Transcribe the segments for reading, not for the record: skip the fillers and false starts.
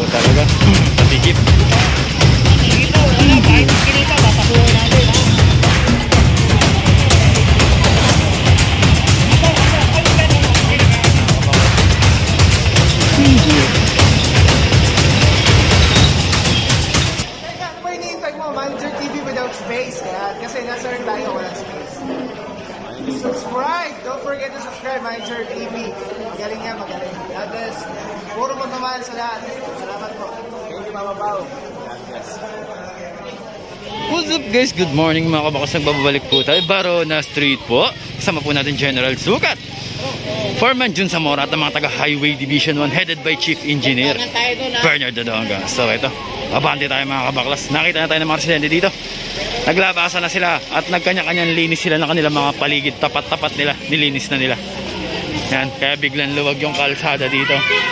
talaga. Pati jeep. Dito, wala. Kahit kinita, papasukin natin, ha? Ano ba hinihintay mo? Manager TV without space. Yan. Kasi nasa rin tayo walang space. Subscribe! Don't forget to subscribe, Manager TV. Magaling yan, magaling. God bless. Puro magmamahal sa lahat. Salamat po. Thank you, Mama Pao. God bless. What's up guys? Good morning mga kabakas. Nagbabalik po tayo. Barona Street po. Kasama po natin General Sukat. Foreman Jun Zamora at ang mga taga Highway Division 1 headed by Chief Engineer Bernard Dodonga. So ito, abante tayo mga kabaklas. Nakita na tayo ng mga residente dito. Naglabasan na sila at nagkanya-kanyang linis sila ng kanilang mga paligid. Tapat-tapat nila, nilinis na nila. Yan, kaya biglang luwag yung kalsada dito.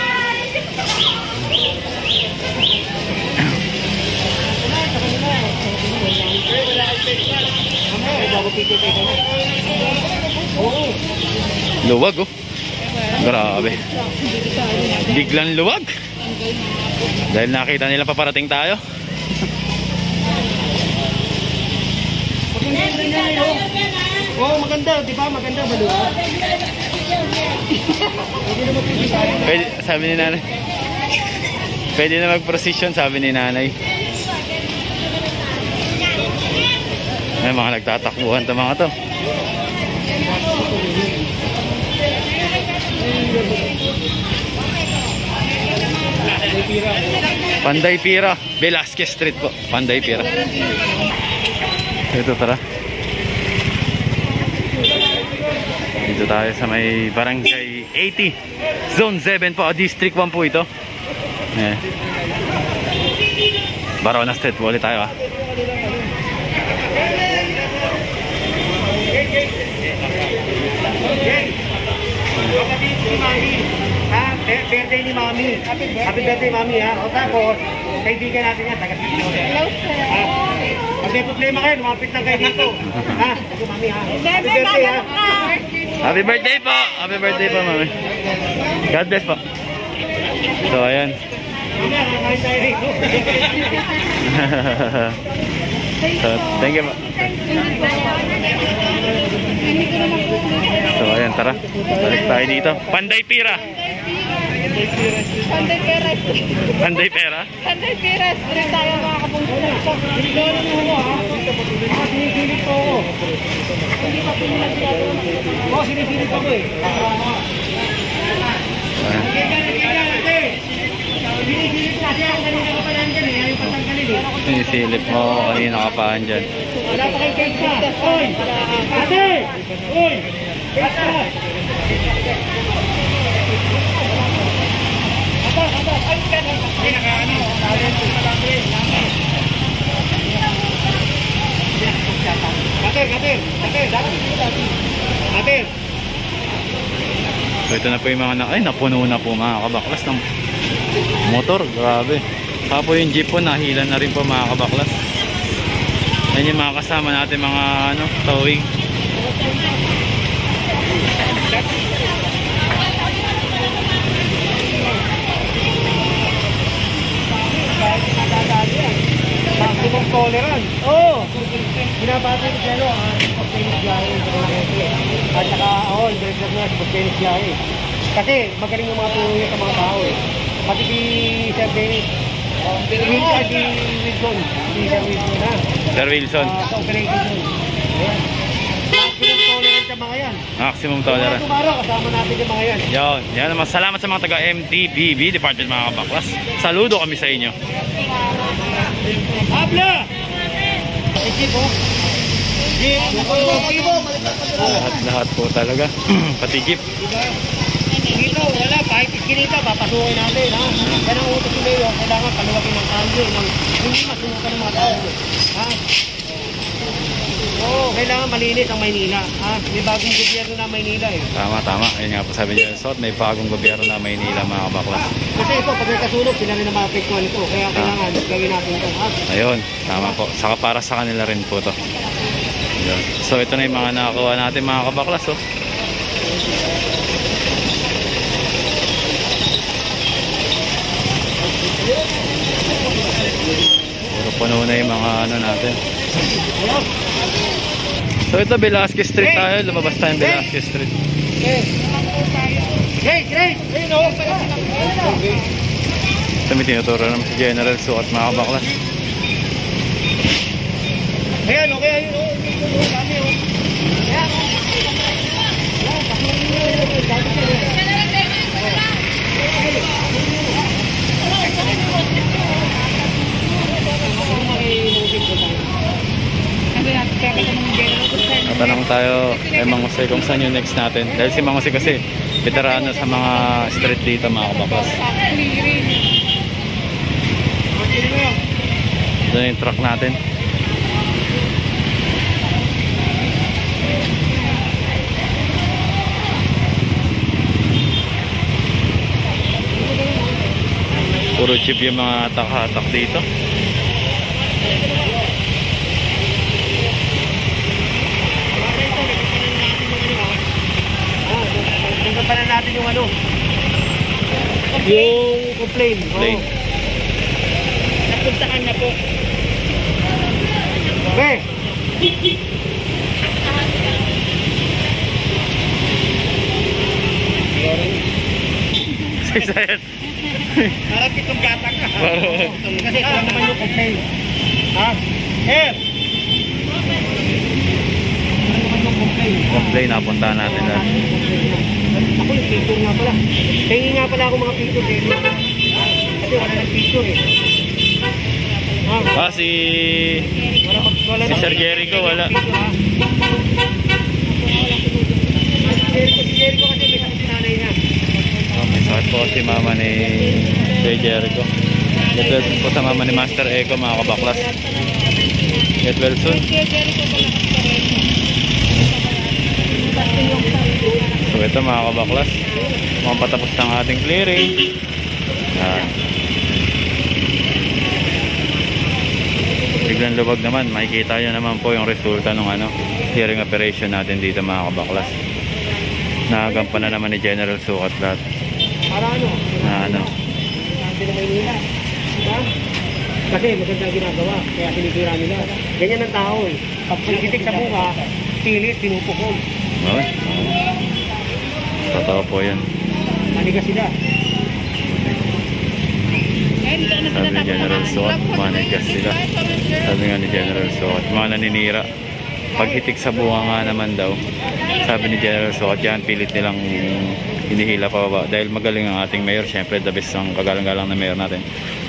Luwag oh. Grabe. Biglang luwag. Dahil nakita nila paparating tayo. Oh, maganda, di ba? Maganda, maluwa. Pwede, sabi ni nanay. Pwede na mag-procession, sabi ni nanay. Ay, mga nagtatakbuhan to mga to. Panday Pira, Velasquez Street po. Panday Pira. Ito tara. Dito tayo sa may Barangay 80 Zone 7 po, District 1 po ito. Barona Street po ulit tayo. Birthday ni Mami. Happy birthday, Mami, ha? O tapos, kaibigan natin yan. Hello, sir. Pag may problema kayo, lumapit lang kayo dito. Ha? Ito, Mami, ha? Happy birthday, ha? Happy birthday po! Happy birthday po, Mami. God bless po. So, ayan. Mami, kakain tayo rito. So, thank you po. So, ayan, tara. Balik tayo dito. Panday Pira. Panday Pera. Panday Pera? Panday Pera. Rin tayo mga kapungso. Sinigilip mo ako, ha? Sinigilip ko ako. Oo, sinigilip ako eh. Sinigilip kasi ako kanina ka pa nandyan eh. Yung patanggalin eh. Sinisilip mo kanina ka pa andyan. Wala pa kay Keksa. Oy! Ate! Oy! Keksa! So ito na po yung mga ay napuno na po mga kabaklas ng motor. Grabe. Saka po yung jeep po nahila na rin po mga kabaklas. Yan yung mga kasama natin mga towing. Maximum tolerance. Oo. Binabati ko siya, pag-finish biyahe. At saka, direktor na sa pag-finish biyahe. Kasi magaling yung mga tulong sa mga tao eh. Pati si Sir Dennis. Si Wilson. Si Sir Wilson na. Sir Wilson. Sa operation yun. Ayan. Maximum tolerance sa mga yan. Maximum tolerance. Tomorrow, kasama natin yung mga yan. Yan naman. Salamat sa mga taga MTPB Department mga kabaklas. Saludo kami sa inyo. Pablo! Jeep po. Jeep. Lahat po talaga. Pati jeep. Dito, wala. Kahit iskinita, papasukin natin, ha? Yan ang utos ni Mayor. Kailangan paluwagin ng kalye. Hindi masunukan ng mga tao. Ha? Oo, kailangan malinis ang Maynila. Ha? May bagong gobyerno na Maynila eh. Tama. Ayun nga po sabi niya. So, may bagong gobyerno na Maynila mga kabaklas. Kasi ito, pag nagkasunog, sila rin na maapektuhan ito. Kaya kailangan gawin natin ito. Ha? Ayun, tama po. Saka para sa kanila rin po to. Ayun. So, ito na yung mga nakakuha natin mga kabaklas. Oh. puno na yung mga ano natin. So ito, Velasquez Street tayo. Lumabas tayong Velasquez Street. Ito may tinuturo naman si General Sukat, mga kabaklas. Ayan, okay, ayun, oh. Dami, oh. Ayan, oh. Tatanong tayo kay Mang Jose kung saan yung next natin. Dahil si Mang Jose kasi veterano sa mga street dito, mga kabaklas. Ito yung truck natin. Puro chip yung mga hatak-hatak dito. Tingnan pa na natin yung ano. Yung complaint. Complaint. Napuntahan na po. Okay. Saysayan. Parang pitong gata ka. Kasi ito naman yung complaint. Ha? Complaint, napuntahan natin lahat. Ako yung picture nga pala. Hingi nga pala ako mga picture eh. Kasi wala ng picture eh. Si Wala Sir Jericho, wala. Si Jericho kasi may sakit si nanay niya. May sakit po si mama ni Sir Jericho. Get well soon po sa mama ni Master Echo, mga kabaklas. Get well soon. So ito, mga kabaklas, mukhang patapos ng ating clearing. Biglang lubag naman, makikita nyo naman po yung resulta ng clearing operation natin dito, mga kabaklas. Nagampanan na naman ni General Sukat lahat. Para ano? Sabi na Maynila. Diba? Kasi maganda ginagawa, kaya tinitira nila. Ganyan ang tao eh. Pag pagkitik sa buka, pilit, pinupukol. Okay. Totoo po yan. Manigas sila. Sabi ni General Sukat, manigas sila. Sabi nga ni General Sukat, mga naninira. Paghitik sa bunga nga naman daw, sabi ni General Sukat, yan pilit nilang hinihila pa baba. Dahil magaling ang ating mayor, syempre the best ang kagalang-galang na mayor natin.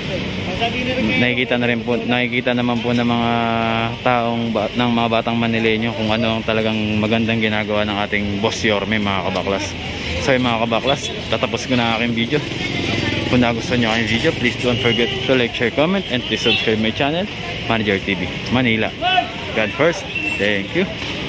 Nakikita naman po ng mga taong ng mga batang Manileño kung ano ang talagang magandang ginagawa ng ating Boss Yorme, mga kabaklas. So yung mga kabaklas, tatapos ko na aking video. Kung nagustuhan nyo aking video, please don't forget to like, share, comment, and please subscribe my channel, Manager TV Manila. God first. Thank you.